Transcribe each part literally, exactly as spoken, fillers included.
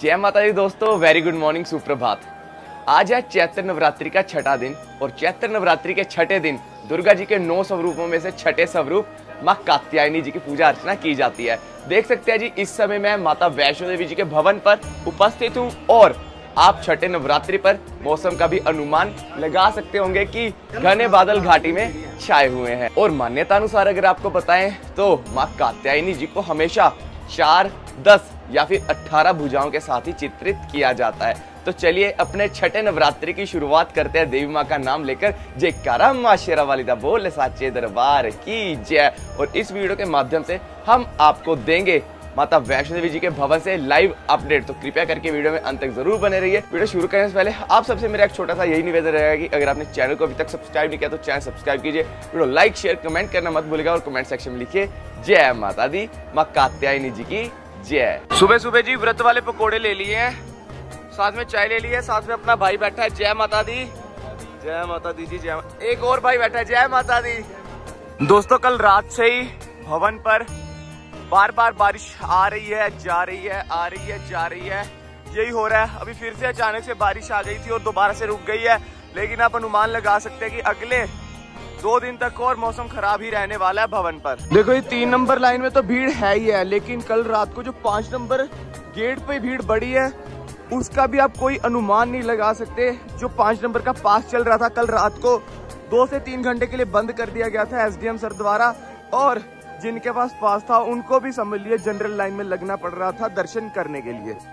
जय माता दी दोस्तों, वेरी गुड मॉर्निंग, सुप्रभात। आज है चैत्र नवरात्रि का छठा दिन और चैत्र नवरात्रि के छठे दिन दुर्गा जी के नौ स्वरूपों में से छठे स्वरूप माँ कात्यायनी जी की पूजा अर्चना की जाती है। देख सकते हैं जी, इस समय मैं माता वैष्णो देवी जी के भवन पर उपस्थित हूँ और आप छठे नवरात्रि पर मौसम का भी अनुमान लगा सकते होंगे कि घने बादल घाटी में छाए हुए हैं। और मान्यता अनुसार अगर आपको बताएं तो माँ कात्यायनी जी को हमेशा चार, दस या फिर अठारह भुजाओं के साथ ही चित्रित किया जाता है। तो चलिए अपने छठे नवरात्रि की शुरुआत करते हैं देवी माँ का नाम लेकर। जयकारा माँ शेरा वाली दा बोल साचे दरबार की जय। और इस वीडियो के माध्यम से हम आपको देंगे माता वैष्णो देवी जी के भवन से लाइव अपडेट। तो कृपया करके वीडियो में अंत तक जरूर बने रहिए। वीडियो शुरू करने से पहले आप सबसे मेरा एक छोटा सा यही निवेदन रहेगा कि अगर आपने चैनल को अभी तक सब्सक्राइब नहीं किया तो चैनल सब्सक्राइब कीजिए। वीडियो लाइक शेयर कमेंट करना मत भूलिएगा और कमेंट सेक्शन में लिखिए जय माता दी, माँ कात्यायनी जी की जय। सुबह सुबह जी व्रत वाले पकौड़े ले लिए हैं, साथ में चाय ले ली है, साथ में अपना भाई बैठा है। जय माता दी, जय माता दी जी, जय। एक और भाई बैठा है, जय माता दी। दोस्तों कल रात से ही भवन पर बार बार बारिश आ रही है, जा रही है, आ रही है, जा रही है, यही हो रहा है। अभी फिर से अचानक से बारिश आ गई थी और दोबारा से रुक गई है, लेकिन आप अनुमान लगा सकते हैं कि अगले दो दिन तक और मौसम खराब ही रहने वाला है भवन पर। देखो ये तीन नंबर लाइन में तो भीड़ है ही है, लेकिन कल रात को जो पांच नंबर गेट पे भीड़ बढ़ी है उसका भी आप कोई अनुमान नहीं लगा सकते। जो पांच नंबर का पास चल रहा था कल रात को दो से तीन घंटे के लिए बंद कर दिया गया था एसडीएम सर द्वारा, और जिनके पास पास था उनको भी समझ लिए जनरल लाइन में लगना पड़ रहा था दर्शन करने के लिए।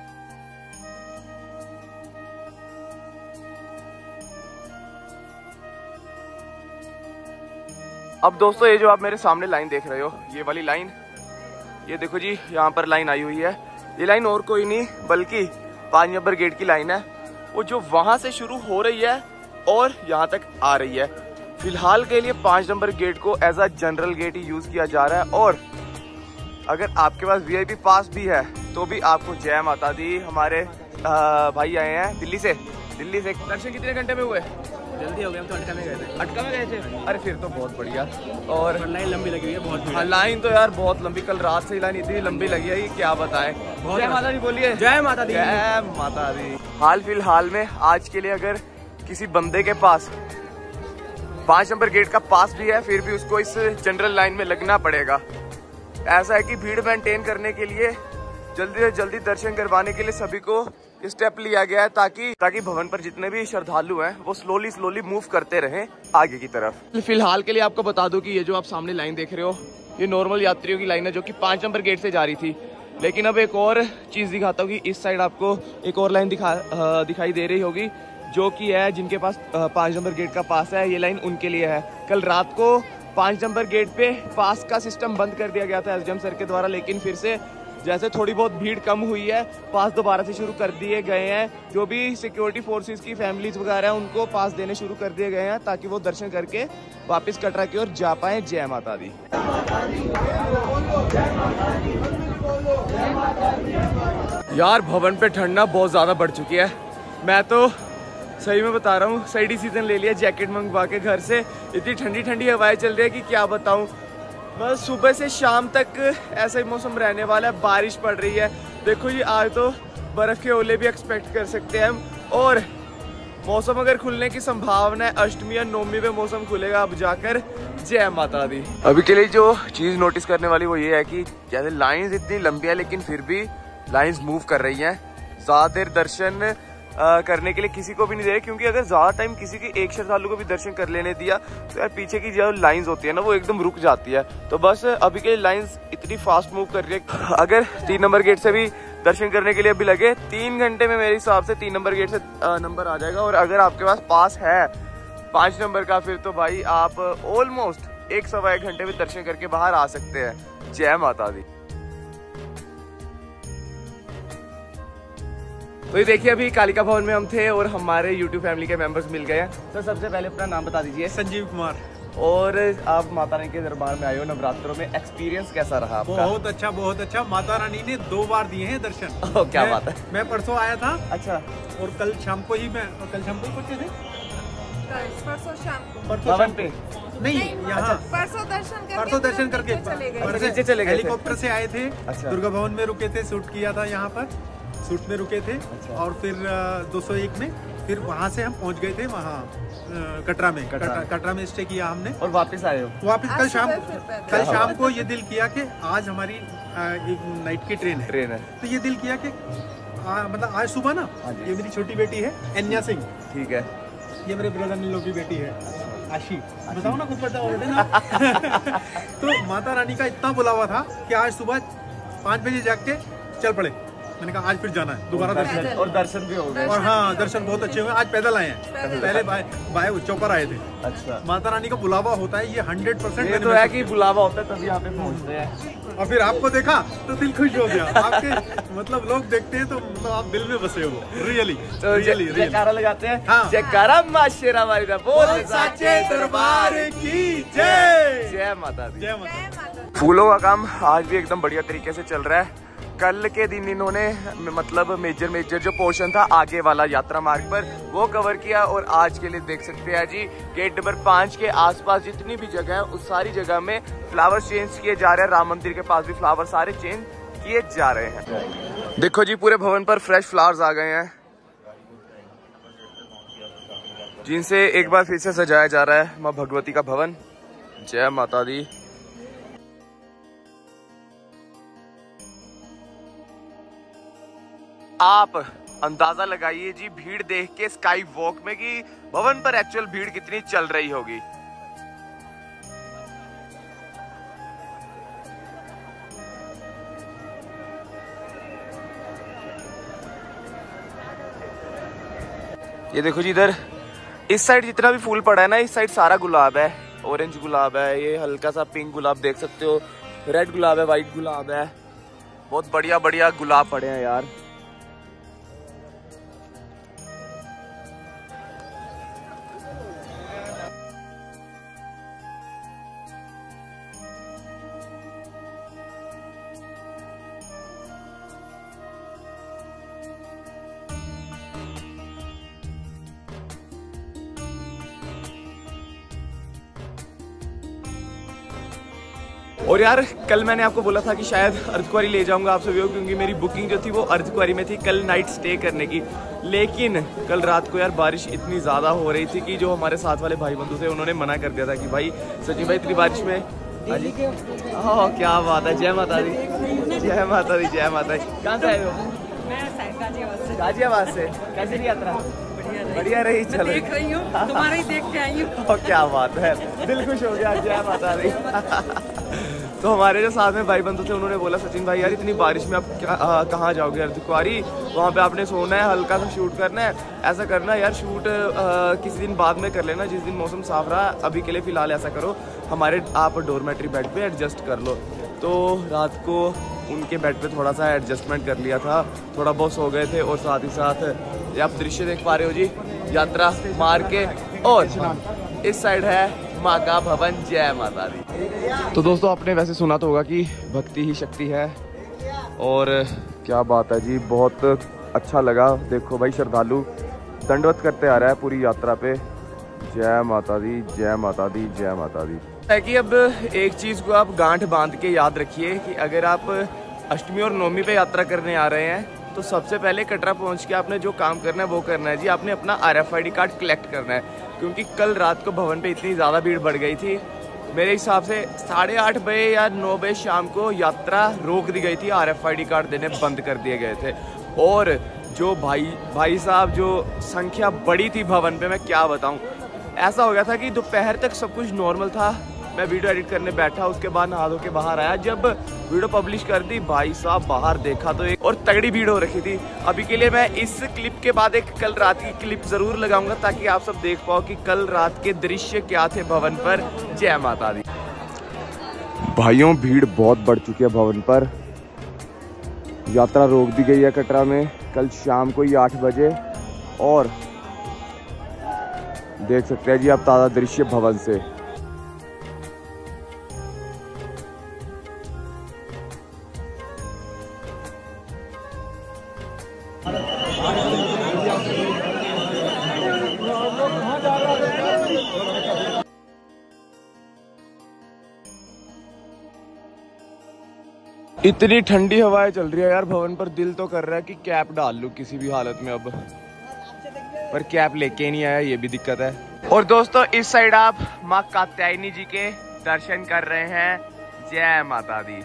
अब दोस्तों ये जो आप मेरे सामने लाइन देख रहे हो, ये वाली लाइन, ये देखो जी यहाँ पर लाइन आई हुई है। ये लाइन और कोई नहीं बल्कि पांच नंबर गेट की लाइन है, वो जो वहां से शुरू हो रही है और यहाँ तक आ रही है। फिलहाल के लिए पांच नंबर गेट को एज अ जनरल गेट ही यूज किया जा रहा है, और अगर आपके पास वीआईपी पास भी है तो भी आपको जय माता दी, हमारे आ, भाई आए हैं दिल्ली से। दिल्ली से दर्शन कितने घंटे में हुए? जल्दी हो गया, हम तो अटका में गए थे। अटका में गए थे? अरे फिर तो बहुत बढ़िया। और लाइन लंबी लगी हुई है, बहुत हाँ, लाइन तो यार बहुत लंबी, कल रात से लाइन इतनी लंबी लगी है क्या बताएं। जय माता दी बोलिए, जय माता दी, जय माता दी। हाल फिलहाल में आज के लिए अगर किसी बंदे के पास पांच नंबर गेट का पास भी है फिर भी उसको इस जनरल लाइन में लगना पड़ेगा। ऐसा है कि भीड़ मेंटेन करने के लिए, जल्दी से जल्दी दर्शन करवाने के लिए सभी को स्टेप लिया गया है ताकि ताकि भवन पर जितने भी श्रद्धालु हैं वो स्लोली स्लोली मूव करते रहें आगे की तरफ। फिलहाल के लिए आपको बता दूं कि ये जो आप सामने लाइन देख रहे हो ये नॉर्मल यात्रियों की लाइन है जो कि पांच नंबर गेट से जा रही थी। लेकिन अब एक और चीज दिखाता हूँ कि इस साइड आपको एक और लाइन दिखा दिखाई दे रही होगी जो कि है जिनके पास पांच नंबर गेट का पास है, ये लाइन उनके लिए है। कल रात को पांच नंबर गेट पे पास का सिस्टम बंद कर दिया गया था एसडीएम सर के द्वारा, लेकिन फिर से जैसे थोड़ी बहुत भीड़ कम हुई है पास दोबारा से शुरू कर दिए गए हैं। जो भी सिक्योरिटी फोर्सेस की फैमिलीज वगैरह हैं उनको पास देने शुरू कर दिए गए हैं ताकि वो दर्शन करके वापस कटरा की ओर जा पाए। जय माता दी। यार भवन पे ठंडा बहुत ज्यादा बढ़ चुकी है, मैं तो सही में बता रहा हूँ सही डिसीजन ले लिया जैकेट मंगवा के घर से। इतनी ठंडी ठंडी हवाएं चल रही है कि क्या बताऊं। बस सुबह से शाम तक ऐसा ही मौसम रहने वाला है, बारिश पड़ रही है। देखो जी आज तो बर्फ के ओले भी एक्सपेक्ट कर सकते हैं हम, और मौसम अगर खुलने की संभावना है अष्टमी या नवमी में मौसम खुलेगा अब जाकर। जय माता दी। अभी के लिए जो चीज नोटिस करने वाली वो ये है कि जैसे लाइंस इतनी लंबी है लेकिन फिर भी लाइंस मूव कर रही हैं। ज्यादा देर दर्शन आ, करने के लिए किसी को भी नहीं दे रहे, क्योंकि अगर ज्यादा टाइम किसी की एक श्रद्धालु को भी दर्शन कर लेने दिया तो यार पीछे की जो लाइंस होती है ना वो एकदम रुक जाती है। तो बस अभी के लाइंस इतनी फास्ट मूव कर रही है, अगर तीन नंबर गेट से भी दर्शन करने के लिए अभी लगे तीन घंटे में मेरे हिसाब से तीन नंबर गेट से नंबर आ जाएगा। और अगर आपके पास पास है पांच नंबर का फिर तो भाई आप ऑलमोस्ट एक सवा एक घंटे में दर्शन करके बाहर आ सकते हैं। जय माता दी। तो ये देखिए अभी कालिका भवन में हम थे और हमारे यूट्यूब फैमिली के मेंबर्स मिल गए हैं। सर सबसे पहले अपना नाम बता दीजिए। संजीव कुमार। और आप माता रानी के दरबार में आए हो नवरात्रों में, एक्सपीरियंस कैसा रहा आपका? बहुत अच्छा, बहुत अच्छा। माता रानी ने दो बार दिए हैं दर्शन। ओ, क्या मैं, बात है। मैं परसों आया था। अच्छा। और कल शाम को ही मैं कल शाम को ही पहुंचे थे। परसों शाम को भवन पे नहीं, यहाँ परसों दर्शन करके परसों दर्शन करके चले गए, हेलीकॉप्टर से आए थे। अच्छा। दुर्गा भवन में रुके थे, शूट किया था यहाँ पर। सूट में रुके थे। और फिर दो सौ एक में फिर वहाँ से हम पहुँच गए थे वहाँ कटरा में। कटरा, कटरा में स्टे किया हमने और वापस आए हो। वापस कल शाम कल शाम को ये दिल किया कि आज हमारी एक नाइट की ट्रेन है ट्रेन है तो ये दिल किया कि मतलब आज सुबह ना, ये मेरी छोटी बेटी है एन्या सिंह, ठीक है, ये मेरे ब्रदर इन लोग की बेटी है आशी, बताओ ना कुछ पता होगा ना। तो माता रानी का इतना बुलावा था कि आज सुबह पाँच बजे जाग के चल पड़े। मैंने कहा आज फिर जाना है दोबारा दर्शन, और दर्शन भी हो गए। और हाँ, दर्शन बहुत अच्छे हुए। आज पैदल आए हैं, पहले बाय बाय चौपर आए थे। अच्छा, माता रानी का बुलावा होता है, ये हंड्रेड परसेंट ये तो है कि बुलावा होता है तभी यहाँ पे पहुँचते हैं। और फिर आपको देखा तो दिल खुश हो गया। आपके मतलब लोग देखते हैं तो मतलब आप दिल में बसे हो, रियली। तो रियली जयकारा लगाते हैं। हाँ, जयकारा मां शेरा वाली दा बोल सच्चे दरबार की जय। जय माता दी, जय माता। फूलों का काम आज भी एकदम बढ़िया तरीके से चल रहा है। कल के दिन इन्होंने मतलब मेजर मेजर जो पोर्शन था आगे वाला यात्रा मार्ग पर वो कवर किया, और आज के लिए देख सकते हैं जी गेट नंबर पाँच के आसपास जितनी भी जगह है उस सारी जगह में फ्लावर चेंज किए जा रहे हैं। राम मंदिर के पास भी फ्लावर सारे चेंज किए जा रहे हैं। देखो जी पूरे भवन पर फ्रेश फ्लावर्स आ गए हैं जिनसे एक बार फिर से सजाया जा रहा है माँ भगवती का भवन। जय माता दी। आप अंदाजा लगाइए जी भीड़ देख के स्काई वॉक में कि भवन पर एक्चुअल भीड़ कितनी चल रही होगी। ये देखो जी इधर इस साइड जितना भी फूल पड़ा है ना, इस साइड सारा गुलाब है। ऑरेंज गुलाब है, ये हल्का सा पिंक गुलाब देख सकते हो, रेड गुलाब है, व्हाइट गुलाब है, बहुत बढ़िया बढ़िया गुलाब पड़े हैं यार। और यार कल मैंने आपको बोला था कि शायद अर्धकुंवारी ले जाऊंगा आप सभी को, क्योंकि मेरी बुकिंग जो थी वो अर्धकुंवारी में थी कल नाइट स्टे करने की। लेकिन कल रात को यार बारिश इतनी ज़्यादा हो रही थी कि जो हमारे साथ वाले भाई बंधु थे उन्होंने मना कर दिया था कि भाई सचिन भाई इतनी बारिश में। हाँ क्या बात है, जय माता दी, जय माता दी, जय माता दी। कहाँ से आए हो? गाजियाबाद से। कैसी रही यात्रा? बढ़िया रही। चलो देख रही हूँ, तुम्हारा ही देख के आई हूँ। क्या बात है, दिल खुश हो गया। जय माता दी। तो हमारे जो साथ में भाई बंधु थे उन्होंने बोला सचिन भाई यार इतनी बारिश में आप कहाँ जाओगे अर्धकुंवारी, वहाँ पे आपने सोना है, हल्का सा शूट करना है, ऐसा करना यार शूट आ, किसी दिन बाद में कर लेना, जिस दिन मौसम साफ रहा। अभी के लिए फिलहाल ऐसा करो हमारे आप डोरमेट्री बेड पे एडजस्ट कर लो। तो रात को उनके बेड पे थोड़ा सा एडजस्टमेंट कर लिया था, थोड़ा बहुत सो गए थे। और साथ ही साथ ये आप दृश्य देख पा रहे हो जी यात्रा मार्ग के, और इस साइड है माँ का भवन। जय माता दी। तो दोस्तों आपने वैसे सुना तो होगा कि भक्ति ही शक्ति है, और क्या बात है जी, बहुत अच्छा लगा। देखो भाई श्रद्धालु दंडवत करते आ रहा है पूरी यात्रा पे। जय माता दी, जय माता दी, जय माता दी। है कि अब एक चीज़ को आप गांठ बांध के याद रखिए कि अगर आप अष्टमी और नवमी पे यात्रा करने आ रहे हैं तो सबसे पहले कटरा पहुंच के आपने जो काम करना है वो करना है जी, आपने अपना R F I D card collect करना है। क्योंकि कल रात को भवन पे इतनी ज़्यादा भीड़ बढ़ गई थी, मेरे हिसाब से साढ़े आठ बजे या नौ बजे शाम को यात्रा रोक दी गई थी, R F I D card देने बंद कर दिए गए थे। और जो भाई भाई साहब जो संख्या बड़ी थी भवन पे, मैं क्या बताऊँ, ऐसा हो गया था कि दोपहर तक सब कुछ नॉर्मल था। मैं वीडियो एडिट करने बैठा, उसके बाद नहा धो के बाहर आया, जब वीडियो पब्लिश कर दी भाई साहब बाहर देखा तो एक और तगड़ी भीड़ हो रखी थी। अभी के लिए मैं इस क्लिप के बाद एक कल रात की क्लिप जरूर लगाऊंगा ताकि आप सब देख पाओ कि कल रात के दृश्य क्या थे भवन पर। जय माता दी। भाइयों भीड़ बहुत बढ़ चुकी है भवन पर, यात्रा रोक दी गई है कटरा में कल शाम को ही आठ बजे, और देख सकते हैं जी आप ताज़ा दृश्य भवन से। इतनी ठंडी हवाएं चल रही है यार भवन पर, दिल तो कर रहा है कि कैप डाल लूं किसी भी हालत में अब, पर कैप लेके नहीं आया, ये भी दिक्कत है। और दोस्तों इस साइड आप माँ कात्यायनी जी के दर्शन कर रहे हैं। जय माता दी।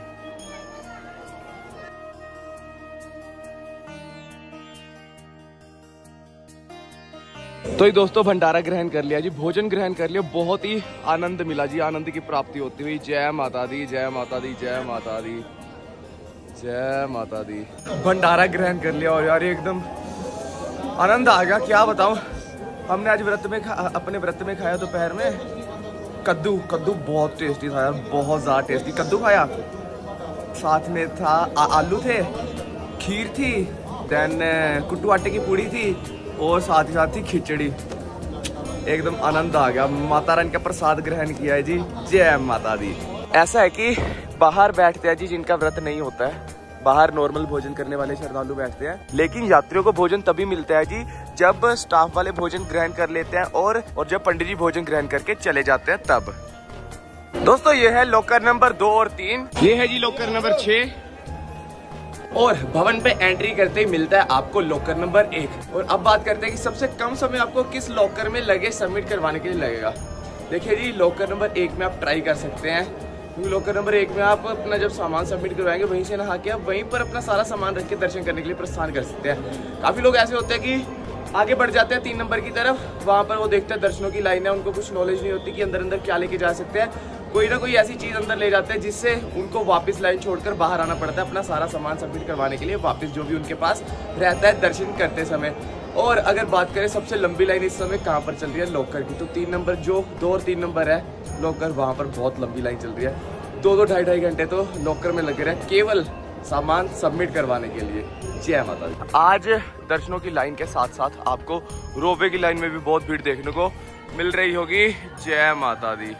तो ये दोस्तों भंडारा ग्रहण कर लिया जी, भोजन ग्रहण कर लिया, बहुत ही आनंद मिला जी, आनंद की प्राप्ति होती हुई। जय माता दी, जय माता दी, जय माता दी, जय माता दी। भंडारा ग्रहण कर लिया और यार एकदम आनंद आ गया, क्या बताऊं। हमने आज व्रत में अपने व्रत में खाया दोपहर में कद्दू, कद्दू बहुत टेस्टी था यार, बहुत ज्यादा टेस्टी कद्दू खाया। साथ में था आ, आलू थे, खीर थी, देन कुट्टू आटे की पूड़ी थी और साथ ही साथ ही खिचड़ी। एकदम आनंद आ गया, माता रानी का प्रसाद ग्रहण किया है जी। जय माता दी। ऐसा है कि बाहर बैठते हैं जी जिनका व्रत नहीं होता है, बाहर नॉर्मल भोजन करने वाले श्रद्धालु बैठते हैं, लेकिन यात्रियों को भोजन तभी मिलता है जी जब स्टाफ वाले भोजन ग्रहण कर लेते हैं और और जब पंडित जी भोजन ग्रहण करके चले जाते हैं तब। दोस्तों ये है लॉकर नंबर दो और तीन, ये है जी लॉकर नंबर छह, और भवन पे एंट्री करते ही मिलता है आपको लॉकर नंबर एक। और अब बात करते हैं कि सबसे कम समय आपको किस लॉकर में लगे सबमिट करवाने के लिए लगेगा। देखिए जी लॉकर नंबर एक में आप ट्राई कर सकते हैं, क्योंकि लॉकर नंबर एक में आप अपना जब सामान सबमिट करवाएंगे वहीं से नहा के आप वहीं पर अपना सारा सामान रख के दर्शन करने के लिए प्रस्थान कर सकते हैं। काफी लोग ऐसे होते हैं कि आगे बढ़ जाते हैं तीन नंबर की तरफ, वहां पर वो देखते हैं दर्शनों की लाइन है, उनको कुछ नॉलेज नहीं होती कि अंदर अंदर क्या लेके जा सकते हैं, कोई ना कोई ऐसी चीज अंदर ले जाते हैं जिससे उनको वापस लाइन छोड़कर बाहर आना पड़ता है अपना सारा सामान सबमिट करवाने के लिए, वापस जो भी उनके पास रहता है दर्शन करते समय। और अगर बात करें सबसे लंबी लाइन इस समय कहाँ पर चल रही है लॉकर की, तो तीन नंबर जो दो और तीन नंबर है लॉकर, वहां पर बहुत लंबी लाइन चल रही है, दो दो ढाई ढाई घंटे तो लॉकर में लगे रहे केवल सामान सबमिट करवाने के लिए। जय माता दी। आज दर्शनों की लाइन के साथ साथ आपको रोपवे की लाइन में भी बहुत भीड़ देखने को मिल रही होगी। जय माता दी।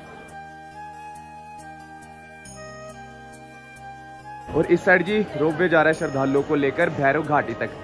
और इस साइड जी रोपवे जा रहा है श्रद्धालुओं को लेकर भैरव घाटी तक।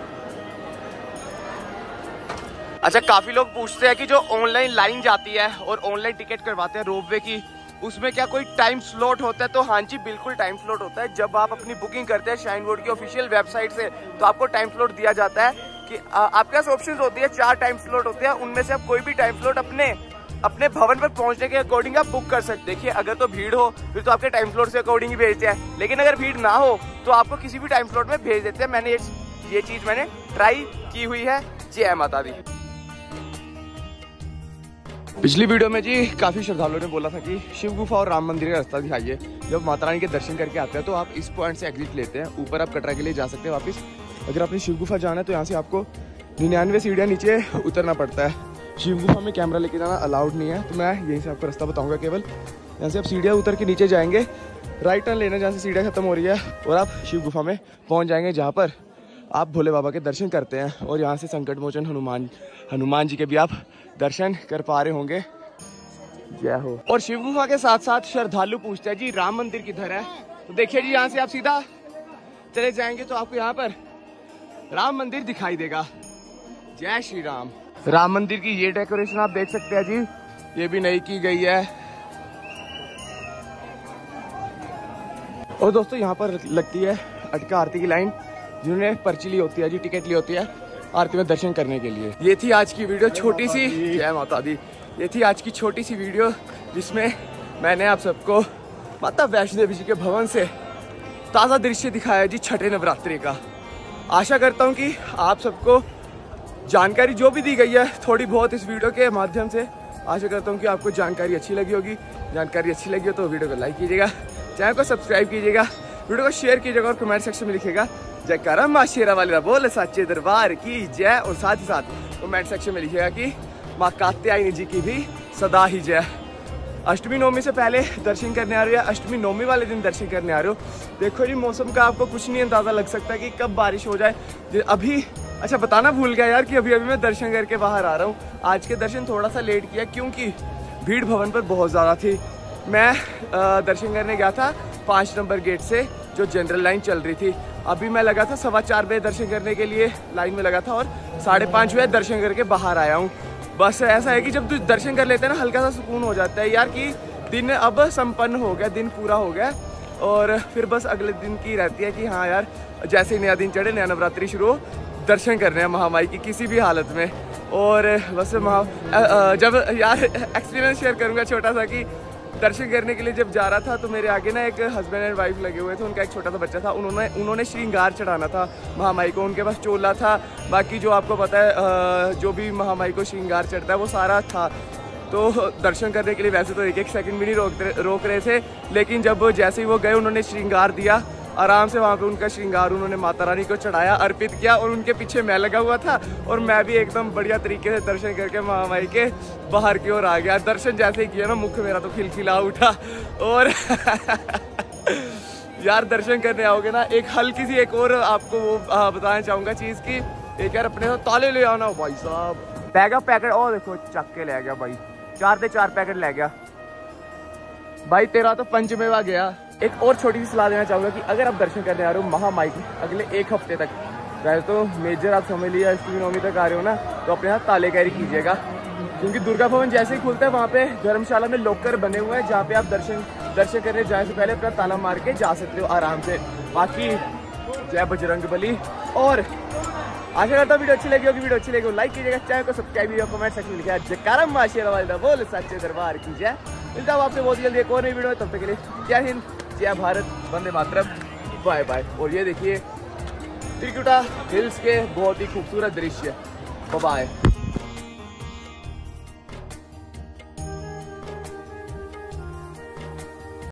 अच्छा, काफी लोग पूछते हैं कि जो ऑनलाइन लाइन जाती है और ऑनलाइन टिकट करवाते हैं रोपवे की, उसमें क्या कोई टाइम स्लॉट होता है? तो हाँ जी बिल्कुल टाइम स्लॉट होता है। जब आप अपनी बुकिंग करते हैं शाइन बोर्ड की ऑफिशियल वेबसाइट से, तो आपको टाइम स्लॉट दिया जाता है कि आ, आपके पास ऑप्शंस होती है, चार टाइम स्लॉट होते हैं, उनमें से आप कोई भी टाइम स्लॉट अपने अपने भवन पर पहुंचने के अकॉर्डिंग आप बुक कर सकते। देखिए अगर तो भीड़ हो फिर तो आपके टाइम स्लॉट से अकॉर्डिंग ही भेजते हैं, लेकिन अगर भीड़ ना हो तो आपको किसी भी टाइम स्लॉट में भेज देते हैं। मैंने ये, ये चीज मैंने ट्राई की हुई है। जय माता दी। पिछली वीडियो में जी काफी श्रद्धालुओं ने बोला था कि शिव गुफा और राम मंदिर का रास्ता दिखाइए। जब माता रानी के दर्शन करके आते हैं तो आप इस पॉइंट से एग्जिट लेते हैं, ऊपर आप कटरा के लिए जा सकते हैं वापस। अगर आपने शिव गुफा जाना है तो यहाँ से आपको निन्यानवे सीढ़ियाँ नीचे उतरना पड़ता है। शिव गुफा में कैमरा लेके जाना अलाउड नहीं है, तो मैं यहीं से आपको रास्ता बताऊंगा केवल। यहाँ से आप सीढ़ियाँ उतर के नीचे जाएंगे, राइट टर्न लेना जहाँ से सीढ़ियाँ खत्म हो रही है, और आप शिव गुफा में पहुँच जाएंगे जहाँ पर आप भोले बाबा के दर्शन करते हैं। और यहाँ से संकट मोचन हनुमान हनुमान जी के भी आप दर्शन कर पा रहे होंगे। जय हो। और शिव गुफा के साथ साथ श्रद्धालु पूछते हैं जी राम मंदिर किधर है, तो देखिए जी यहाँ से आप सीधा चले जाएंगे तो आपको यहाँ पर राम मंदिर दिखाई देगा। जय श्री राम। राम मंदिर की ये डेकोरेशन आप देख सकते हैं जी, ये भी नई की गई है। और दोस्तों यहाँ पर लगती है अटका आरती की लाइन, जिन्होंने पर्ची ली होती है जी, टिकट ली होती है आरती में दर्शन करने के लिए। ये थी आज की वीडियो छोटी सी। जय माता दी। ये थी आज की छोटी सी वीडियो जिसमें मैंने आप सबको माता वैष्णो देवी जी के भवन से ताज़ा दृश्य दिखाया जी छठे नवरात्रि का। आशा करता हूँ कि आप सबको जानकारी जो भी दी गई है थोड़ी बहुत इस वीडियो के माध्यम से, आशा करता हूँ कि आपको जानकारी अच्छी लगी होगी। जानकारी अच्छी लगी हो तो वीडियो को लाइक कीजिएगा, चैनल को सब्सक्राइब कीजिएगा, वीडियो को शेयर कीजिएगा और कमेंट सेक्शन में लिखिएगा जयकारा माँ शेरा वाली बोल सच्चे दरबार की जय। और साथ ही साथ कमेंट सेक्शन में लिखिएगा कि माँ कात्यायनी जी की भी सदा ही जय। अष्टमी नवमी से पहले दर्शन करने आ रहे हो या अष्टमी नवमी वाले दिन दर्शन करने आ रहे हो, देखो जी मौसम का आपको कुछ नहीं अंदाजा लग सकता कि कब बारिश हो जाए। अभी अच्छा बताना भूल गया यार कि अभी अभी मैं दर्शन करके बाहर आ रहा हूँ। आज के दर्शन थोड़ा सा लेट किया क्योंकि भीड़ भवन पर बहुत ज़्यादा थी। मैं दर्शन करने गया था पाँच नंबर गेट से, जो जनरल लाइन चल रही थी। अभी मैं लगा था सवा चार बजे दर्शन करने के लिए लाइन में लगा था और साढ़े पाँच बजे दर्शन करके बाहर आया हूँ। बस ऐसा है कि जब तू दर्शन कर लेते हैं ना हल्का सा सुकून हो जाता है यार कि दिन अब संपन्न हो गया, दिन पूरा हो गया। और फिर बस अगले दिन की रहती है कि हाँ यार जैसे ही नया दिन चढ़े, नया नवरात्रि शुरू हो, दर्शन करने हैं महामाई की किसी भी हालत में। और बस महा जब यार एक्सपीरियंस शेयर करूँगा छोटा सा कि दर्शन करने के लिए जब जा रहा था तो मेरे आगे ना एक हस्बैंड एंड वाइफ लगे हुए थे, उनका एक छोटा सा बच्चा था। उन्होंने उन्होंने श्रृंगार चढ़ाना था महामाई को, उनके पास चोला था, बाकी जो आपको पता है जो भी महामाई को श्रृंगार चढ़ता है वो सारा था। तो दर्शन करने के लिए वैसे तो एक एक सेकंड भी नहीं रोक रोक रहे थे, लेकिन जब जैसे ही वो गए उन्होंने श्रृंगार दिया, आराम से वहाँ पे उनका श्रृंगार उन्होंने माता रानी को चढ़ाया, अर्पित किया, और उनके पीछे मैं लगा हुआ था और मैं भी एकदम बढ़िया तरीके से दर्शन करके महामाई के बाहर की ओर आ गया। दर्शन जैसे ही किया ना, मुख मेरा तो खिलखिला उठा। और यार दर्शन करने आओगे ना, एक हल्की सी एक और आपको वो बताना चाहूँगा चीज़ की, एक यार अपने साथ ताले ले आना भाई साहब। बैगा पैकेट और देखो चक के ले गया भाई, चार से चार पैकेट ले गया भाई, तेरा तो पंचमेवा गया। एक और छोटी सी सलाह देना चाहूँगा कि अगर आप दर्शन करने आ रहे हो महामाई की अगले एक हफ्ते तक, वैसे तो मेजर आप समझ लिया अष्टमी नवमी तक आ रहे हो ना, तो अपने साथ ताले कैरी कीजिएगा, क्योंकि दुर्गा भवन जैसे ही खुलता है वहाँ पे धर्मशाला में लॉकर बने हुए हैं जहाँ पे आप दर्शन दर्शन करने जाने से पहले अपना ताला मार के जा सकते हो आराम से। बाकी जय बजरंगबली। और आशा करता हूँ वीडियो अच्छी लगी होगी, वीडियो अच्छी लगी हो लाइक कीजिएगा, चैनल को सब्सक्राइब कीजिएगा, कमेंट सेक्शन में लिखा है जयकारा मां शेरा वाली दा बोल सच्चे दरबार की जय। मिलता हूँ आपसे बहुत जल्दी एक और नई वीडियो, तब तक के लिए जय हिंद, जय भारत, वंदे मातरम, बाय बाय। और ये देखिए त्रिकुटा हिल्स के बहुत ही खूबसूरत दृश्य, बाय।